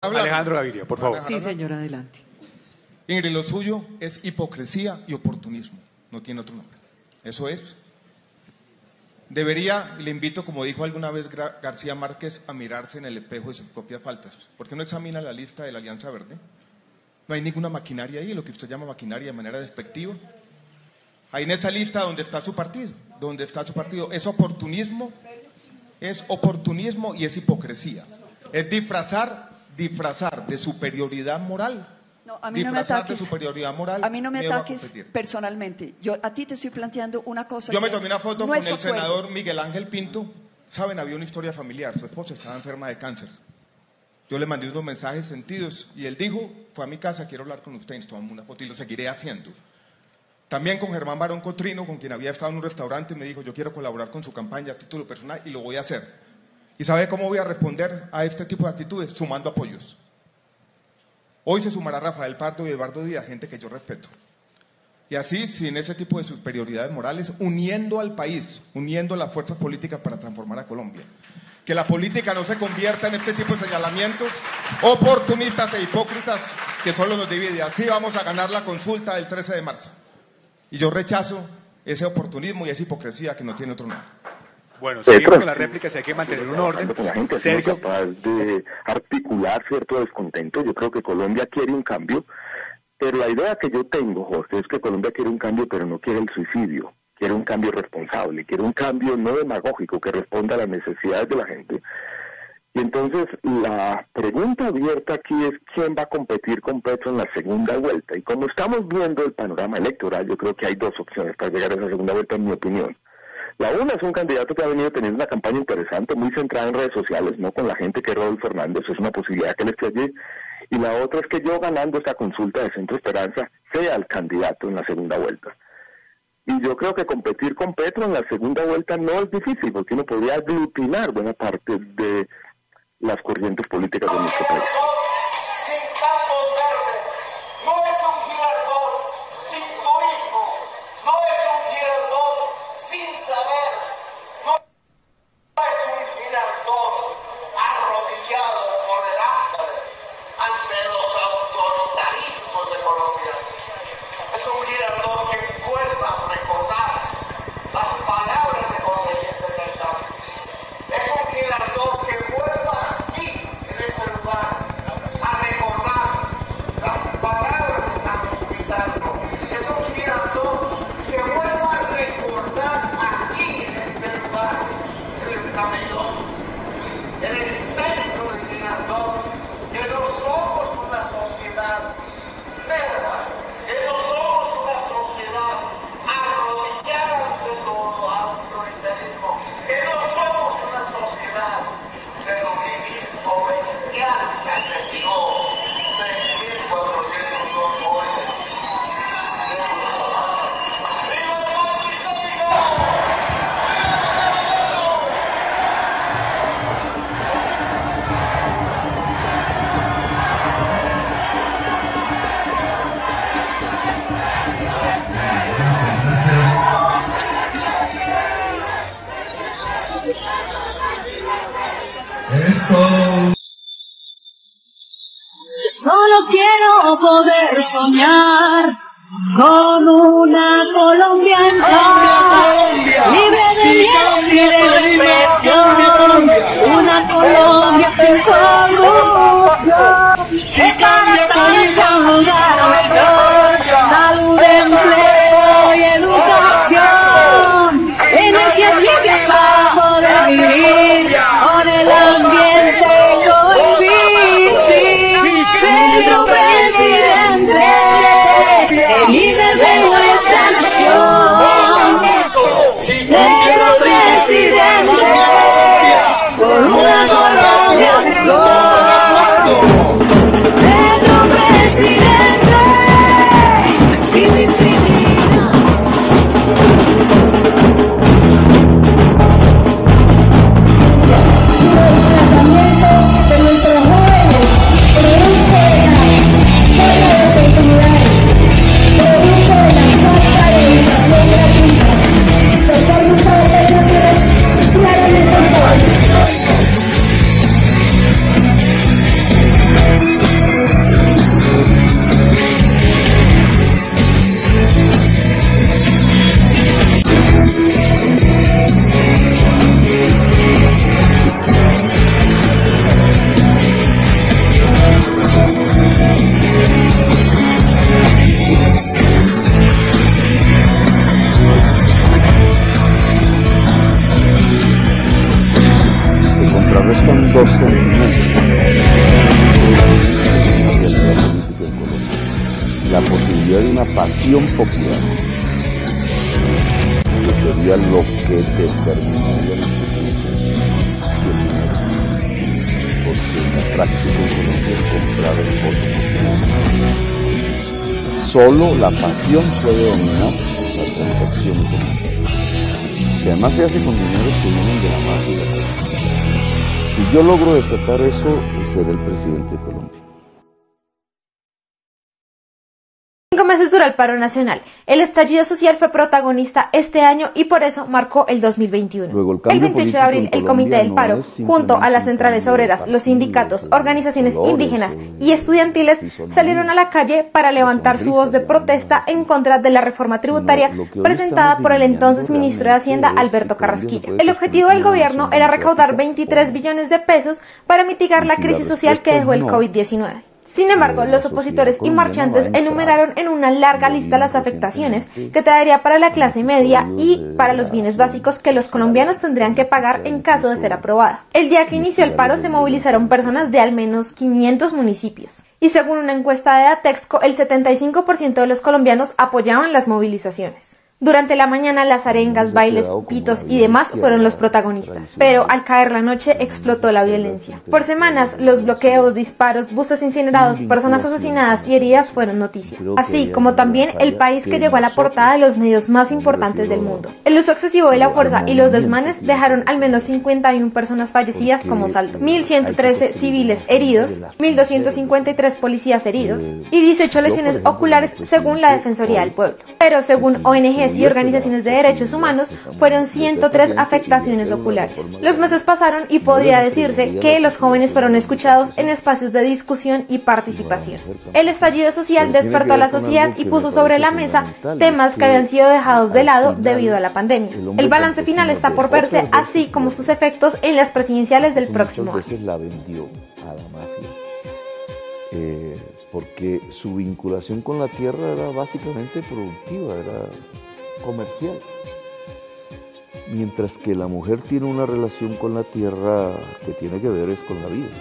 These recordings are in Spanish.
Alejandro Gaviria, por favor. Sí, señor, adelante. Ingrid, lo suyo es hipocresía y oportunismo, no tiene otro nombre. Eso es. Debería, y le invito, como dijo alguna vez García Márquez, a mirarse en el espejo de sus propias faltas. ¿Por qué no examina la lista de la Alianza Verde? No hay ninguna maquinaria ahí, lo que usted llama maquinaria de manera despectiva. Ahí en esa lista donde está su partido, es oportunismo y es hipocresía. Es disfrazar de superioridad moral. No, a mí no me ataques. De superioridad moral. A mí no me ataques personalmente. A ti te estoy planteando una cosa. Yo me tomé una foto con el senador Miguel Ángel Pinto. Saben, había una historia familiar. Su esposa estaba enferma de cáncer. Yo le mandé unos mensajes sentidos y él dijo, fue a mi casa, quiero hablar con usted, nos tomamos una foto y lo seguiré haciendo. También con Germán Barón Cotrino, con quien había estado en un restaurante, me dijo, yo quiero colaborar con su campaña a título personal y lo voy a hacer. ¿Y sabe cómo voy a responder a este tipo de actitudes? Sumando apoyos. Hoy se sumará Rafael Pardo y Eduardo Díaz, gente que yo respeto. Y así, sin ese tipo de superioridades morales, uniendo al país, uniendo las fuerzas políticas para transformar a Colombia. Que la política no se convierta en este tipo de señalamientos oportunistas e hipócritas que solo nos divide. Así vamos a ganar la consulta del 13 de marzo. Y yo rechazo ese oportunismo y esa hipocresía que no tiene otro nombre. Bueno, seguimos con las réplicas y hay que mantener un orden. La gente es capaz de articular cierto descontento. Yo creo que Colombia quiere un cambio, pero la idea que yo tengo, José, es que Colombia quiere un cambio, pero no quiere el suicidio. Quiere un cambio responsable, quiere un cambio no demagógico que responda a las necesidades de la gente. Y entonces la pregunta abierta aquí es quién va a competir con Petro en la segunda vuelta. Y como estamos viendo el panorama electoral, yo creo que hay dos opciones para llegar a esa segunda vuelta, en mi opinión. La una es un candidato que ha venido teniendo una campaña interesante, muy centrada en redes sociales, no con la gente que es Rodolfo Hernández, es una posibilidad que él esté allí. Y la otra es que yo, ganando esta consulta de Centro Esperanza, sea el candidato en la segunda vuelta. Y yo creo que competir con Petro en la segunda vuelta no es difícil, porque uno podría aglutinar buena parte de las corrientes políticas de nuestro país. Sin campos verdes, no es un Girardot sin turismo, no es un Girardot sin saber, no es un Girardot arrodillado por delante ante los autoritarismos de Colombia. Es un Girardot que vuelva a recordar las palabras de Jorge Eliezer Gaitán. Es un Girardot que vuelva aquí, en este lugar, a recordar las palabras de Carlos Pizarro. Es un Girardot que vuelva a recordar aquí, en este lugar, en el camellón, en el centro del Girardot, que no somos una sociedad negra, que no somos una sociedad arrodillada ante todo autoritarismo, que no somos una sociedad de dominismo bestial que asesinó 6.402 jóvenes. ¡Viva el golpe histórico! Solo quiero poder soñar con una Colombia en paz, libre de miedo y de represión, una Colombia sin corrupción, que para todos sea un lugar mejor, salud, empleo y educación, energías limpias para poder vivir con el ambiente coexistir. Pedro presidente, el líder de nuestra nación. Pedro presidente, por una Colombia mejor. buscan dos sentimientos la posibilidad de una pasión popular, que sería lo que determinaría la institución y el dinero, porque en la práctica en Colombia es comprar el voto popular. Solo la pasión puede dominar la transacción económica, que además se hace con dineros que vienen de la mafia y la corrupción. Si yo logro desatar eso, seré el presidente de Colombia. 5 meses duró el paro nacional. El estallido social fue protagonista este año y por eso marcó el 2021. Luego, el 28 de abril, el Comité del Paro, junto a las centrales obreras, los sindicatos, organizaciones indígenas y estudiantiles, salieron a la calle para levantar su voz de protesta en contra de la reforma tributaria presentada por el entonces ministro de Hacienda, Alberto Carrasquilla. El objetivo del gobierno era recaudar 23 billones de pesos para mitigar la crisis social que dejó el COVID-19. Sin embargo, los opositores y marchantes enumeraron en una larga lista las afectaciones que traería para la clase media y para los bienes básicos que los colombianos tendrían que pagar en caso de ser aprobada. El día que inició el paro se movilizaron personas de al menos 500 municipios. Y según una encuesta de Datexco, el 75% de los colombianos apoyaban las movilizaciones. Durante la mañana las arengas, bailes, pitos y demás fueron los protagonistas. Pero al caer la noche explotó la violencia. Por semanas, los bloqueos, disparos, buses incinerados, personas asesinadas y heridas fueron noticia. Así como también el país que llegó a la portada de los medios más importantes del mundo. El uso excesivo de la fuerza y los desmanes dejaron al menos 51 personas fallecidas como saldo, 1.113 civiles heridos, 1.253 policías heridos y 18 lesiones oculares según la Defensoría del Pueblo. Pero según ONGs y organizaciones de derechos humanos, fueron 103 afectaciones oculares. Los meses pasaron y podría decirse que los jóvenes fueron escuchados en espacios de discusión y participación. El estallido social despertó a la sociedad y puso sobre la mesa temas que habían sido dejados de lado debido a la pandemia. El balance final está por verse, así como sus efectos en las presidenciales del próximo año. La vendió a la mafia, porque su vinculación con la tierra era básicamente productiva, era comercial, mientras que la mujer tiene una relación con la tierra que tiene que ver es con la vida,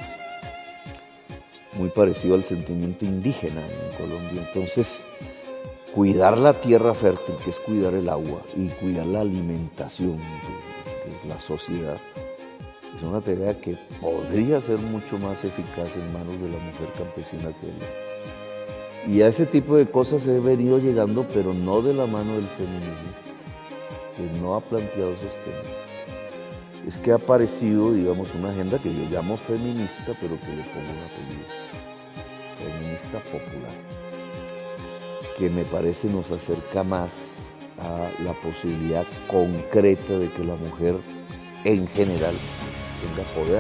muy parecido al sentimiento indígena en Colombia. Entonces, cuidar la tierra fértil, que es cuidar el agua, y cuidar la alimentación de la sociedad, es una tarea que podría ser mucho más eficaz en manos de la mujer campesina que ella. Y a ese tipo de cosas he venido llegando, pero no de la mano del feminismo, que no ha planteado esos temas. Es que ha aparecido, digamos, una agenda que yo llamo feminista, pero que le pongo un apellido, feminista popular, que me parece nos acerca más a la posibilidad concreta de que la mujer, en general, tenga poder.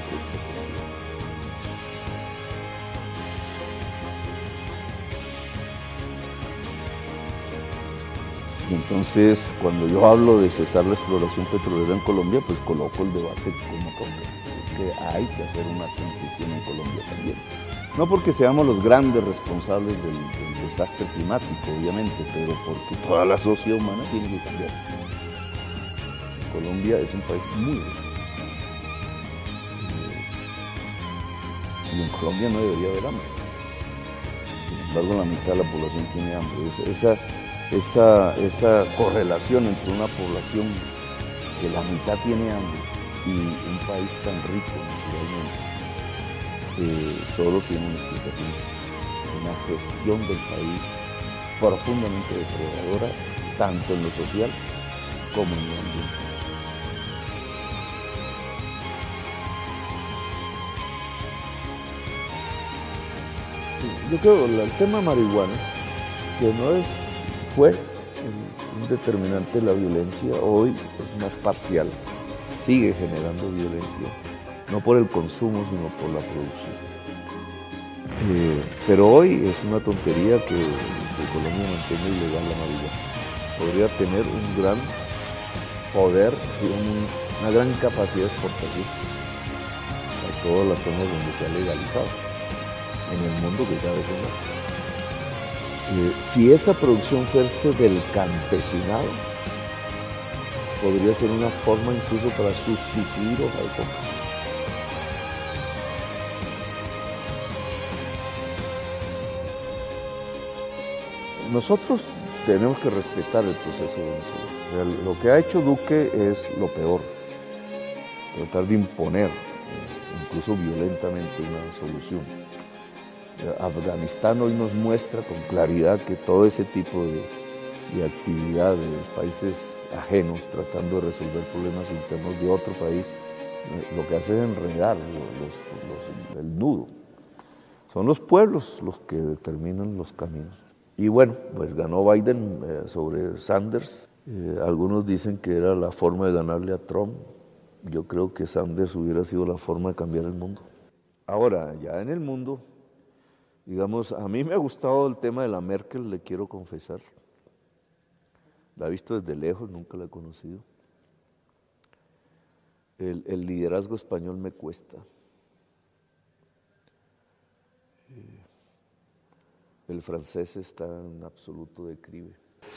Y entonces, cuando yo hablo de cesar la exploración petrolera en Colombia, pues coloco el debate como porque es que hay que hacer una transición en Colombia también. No porque seamos los grandes responsables del desastre climático, obviamente, pero porque toda la sociedad humana tiene que cambiar. Colombia es un país muy rico. Y en Colombia no debería haber hambre. Sin embargo, la mitad de la población tiene hambre. Esa correlación entre una población que la mitad tiene hambre y un país tan rico naturalmente, solo tiene una explicación: una gestión del país profundamente depredadora, tanto en lo social como en lo ambiental. Yo creo que el tema marihuana, que fue un determinante de la violencia, hoy es más parcial, sigue generando violencia, no por el consumo, sino por la producción. Pero hoy es una tontería que Colombia mantenga ilegal la marihuana. Podría tener un gran poder, una gran capacidad de exportación a todas las zonas donde se ha legalizado en el mundo, que cada vez es más. Si esa producción fuese del campesinado, podría ser una forma incluso para sustituir hoja de coca. nosotros tenemos que respetar el proceso venezolano. Lo que ha hecho Duque es lo peor, tratar de imponer, incluso violentamente, una solución. Afganistán hoy nos muestra con claridad que todo ese tipo de actividad de países ajenos tratando de resolver problemas internos de otro país, lo que hace es enredar el nudo. Son los pueblos los que determinan los caminos. Y bueno, pues ganó Biden sobre Sanders. Algunos dicen que era la forma de ganarle a Trump. Yo creo que Sanders hubiera sido la forma de cambiar el mundo. Ahora, ya en el mundo, digamos, a mí me ha gustado el tema de la Merkel, le quiero confesar. La he visto desde lejos, nunca la he conocido. El liderazgo español me cuesta. El francés está en absoluto declive.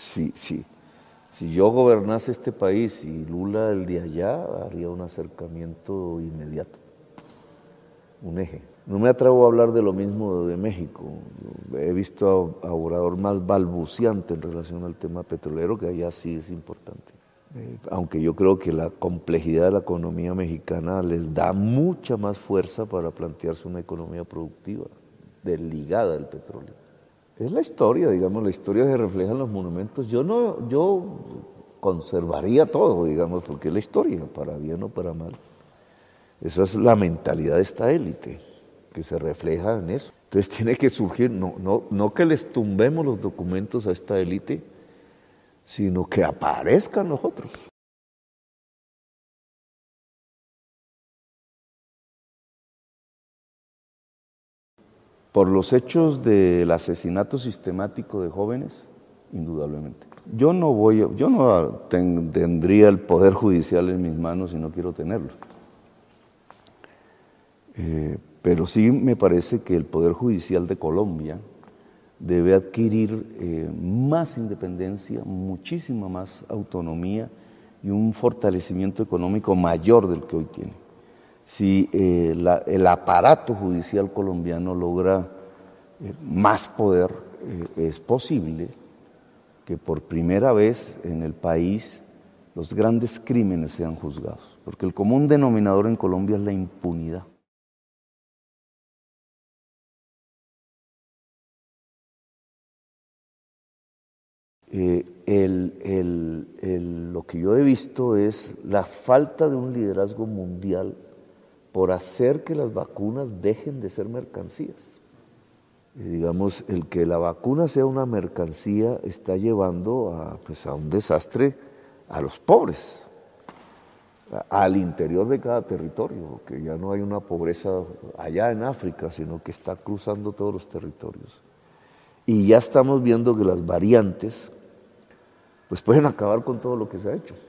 Si yo gobernase este país y Lula el de allá, haría un acercamiento inmediato, un eje. No me atrevo a hablar de lo mismo de México. He visto a Obrador más balbuciante en relación al tema petrolero, que allá sí es importante. Aunque yo creo que la complejidad de la economía mexicana les da mucha más fuerza para plantearse una economía productiva, desligada del petróleo. Es la historia, digamos, la historia que refleja en los monumentos. Yo conservaría todo, digamos, porque es la historia, para bien o para mal. Esa es la mentalidad de esta élite, que se refleja en eso. Entonces tiene que surgir, no que les tumbemos los documentos a esta élite, sino que aparezcan los otros. Por los hechos del asesinato sistemático de jóvenes, indudablemente. Yo no tendría el poder judicial en mis manos y no quiero tenerlo. Pero sí me parece que el Poder Judicial de Colombia debe adquirir más independencia, muchísima más autonomía y un fortalecimiento económico mayor del que hoy tiene. Si el aparato judicial colombiano logra más poder, es posible que por primera vez en el país los grandes crímenes sean juzgados, porque el común denominador en Colombia es la impunidad. Lo que yo he visto es la falta de un liderazgo mundial por hacer que las vacunas dejen de ser mercancías. Digamos, el que la vacuna sea una mercancía está llevando a un desastre a los pobres, al interior de cada territorio, que ya no hay una pobreza allá en África, sino que está cruzando todos los territorios. Y ya estamos viendo que las variantes pues pueden acabar con todo lo que se ha hecho.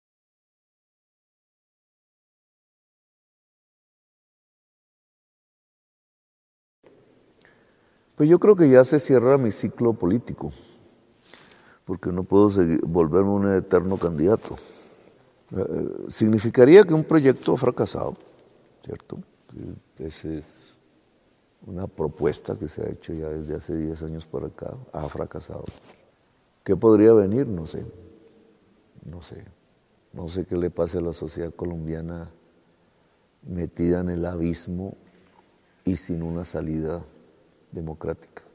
Pues yo creo que ya se cierra mi ciclo político, porque no puedo volverme un eterno candidato. Significaría que un proyecto ha fracasado, ¿cierto? Esa es una propuesta que se ha hecho ya desde hace 10 años para acá, ha fracasado. ¿Qué podría venir? No sé. No sé qué le pase a la sociedad colombiana metida en el abismo y sin una salida democrática.